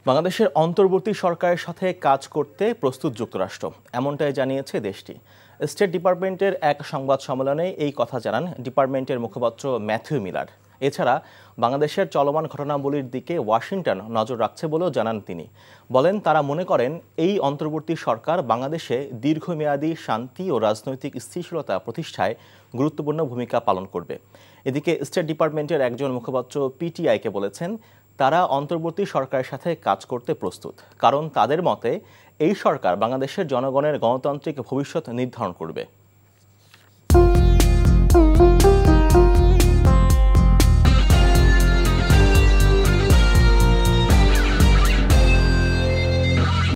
বাংলাদেশের অন্তর্বর্তী সরকারের সাথে কাজ করতে প্রস্তুত যুক্তরাষ্ট্র, এমনটাই জানিয়েছে দেশটি। স্টেট ডিপার্টমেন্টের এক সংবাদ সম্মেলনে এই কথা জানান ডিপার্টমেন্টের মুখপাত্র ম্যাথিউ মিলার। এছাড়া বাংলাদেশের চলমান ঘটনাবলীর দিকে ওয়াশিংটন নজর রাখছে বলেও জানান তিনি। বলেন, তারা মনে করেন এই অন্তর্বর্তী সরকার বাংলাদেশে দীর্ঘমেয়াদী শান্তি ও রাজনৈতিক স্থিতিশীলতা প্রতিষ্ঠায় গুরুত্বপূর্ণ ভূমিকা পালন করবে। এদিকে স্টেট ডিপার্টমেন্টের একজন মুখপাত্র পিটিআইকে বলেছেন, তারা অন্তর্বর্তী সরকারের সাথে কাজ করতে প্রস্তুত, কারণ তাদের মতে এই সরকার বাংলাদেশের জনগণের গণতান্ত্রিক ভবিষ্যৎ নির্ধারণ করবে।